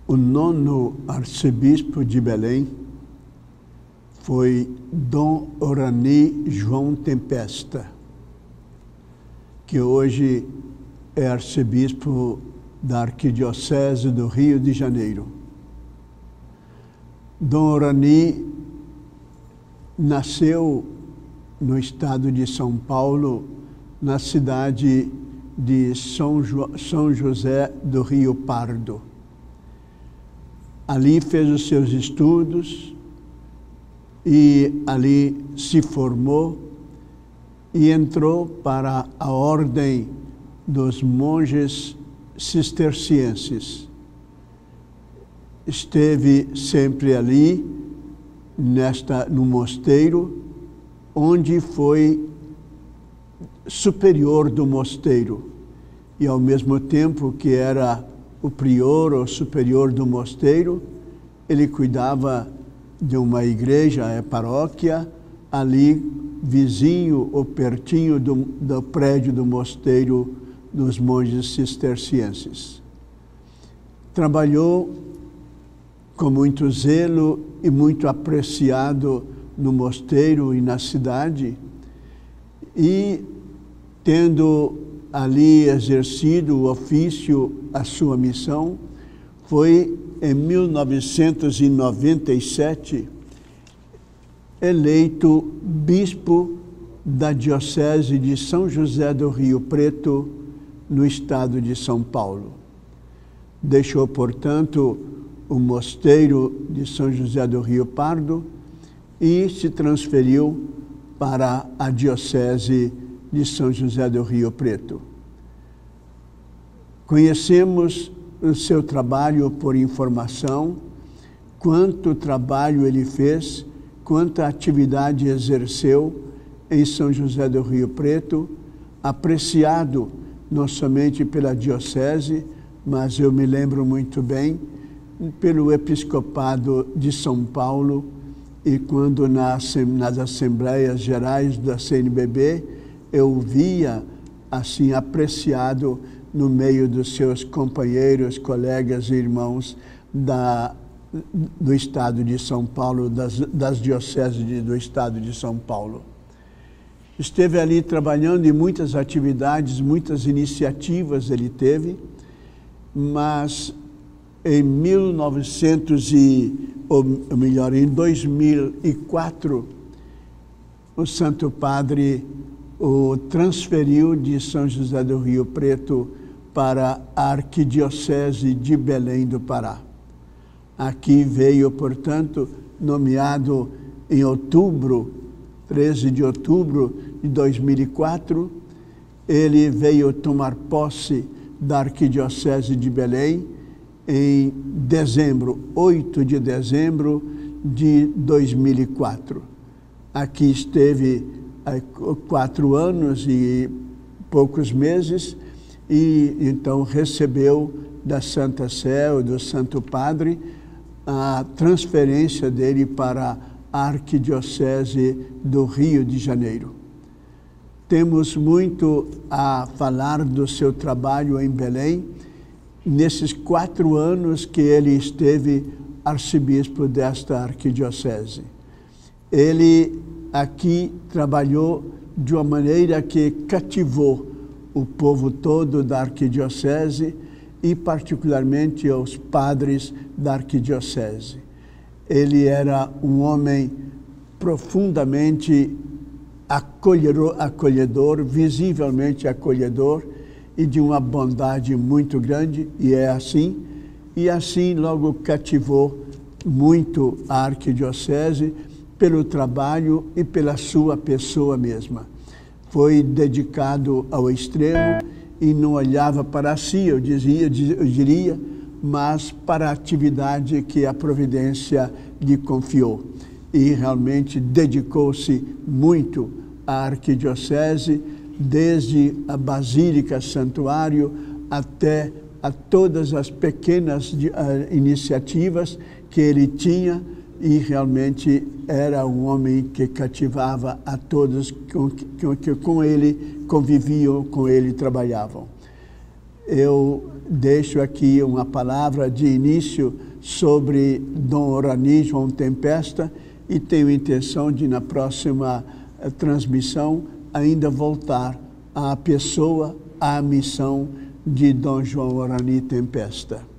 O nono arcebispo de Belém foi Dom Orani João Tempesta, que hoje é arcebispo da Arquidiocese do Rio de Janeiro. Dom Orani nasceu no estado de São Paulo, na cidade de São José do Rio Pardo. Ali fez os seus estudos e ali se formou e entrou para a ordem dos monges cistercienses. Esteve sempre ali, no mosteiro, onde foi superior do mosteiro e, ao mesmo tempo que era o prior ou superior do mosteiro, ele cuidava de uma igreja, paróquia, ali vizinho ou pertinho do prédio do mosteiro dos monges cistercienses. Trabalhou com muito zelo e muito apreciado no mosteiro e na cidade, e tendo ali exercido o ofício, a sua missão, foi em 1997 eleito bispo da Diocese de São José do Rio Preto, no estado de São Paulo. Deixou, portanto, o mosteiro de São José do Rio Pardo e se transferiu para a Diocese de São José do Rio Preto. Conhecemos o seu trabalho por informação, quanto trabalho ele fez, quanta atividade exerceu em São José do Rio Preto, apreciado não somente pela Diocese, mas eu me lembro muito bem pelo Episcopado de São Paulo, e quando nas Assembleias Gerais da CNBB eu via assim apreciado no meio dos seus companheiros, colegas e irmãos do estado de São Paulo, das dioceses do estado de São Paulo. Esteve ali trabalhando em muitas atividades, muitas iniciativas ele teve, mas em 2004, o Santo Padre o transferiu de São José do Rio Preto para a Arquidiocese de Belém do Pará. Aqui veio, portanto, nomeado em outubro, 13 de outubro de 2004, ele veio tomar posse da Arquidiocese de Belém em dezembro, 8 de dezembro de 2004. Aqui esteve há 4 anos e poucos meses, e então recebeu da Santa Sé, do Santo Padre, a transferência dele para a Arquidiocese do Rio de Janeiro. Temos muito a falar do seu trabalho em Belém, nesses 4 anos que ele esteve arcebispo desta arquidiocese. Ele aqui trabalhou de uma maneira que cativou o povo todo da arquidiocese e particularmente os padres da arquidiocese. Ele era um homem profundamente acolhedor, visivelmente acolhedor, e de uma bondade muito grande, e é assim. E assim logo cativou muito a arquidiocese pelo trabalho e pela sua pessoa mesma. Foi dedicado ao extremo e não olhava para si, eu diria, mas para a atividade que a providência lhe confiou. E realmente dedicou-se muito à arquidiocese, desde a Basílica Santuário até a todas as pequenas iniciativas que ele tinha, e realmente era um homem que cativava a todos que com ele conviviam, com ele trabalhavam. eu deixo aqui uma palavra de início sobre Dom Orani João Tempesta e tenho intenção de, na próxima transmissão, ainda voltar à pessoa, à missão de Dom João Orani Tempesta.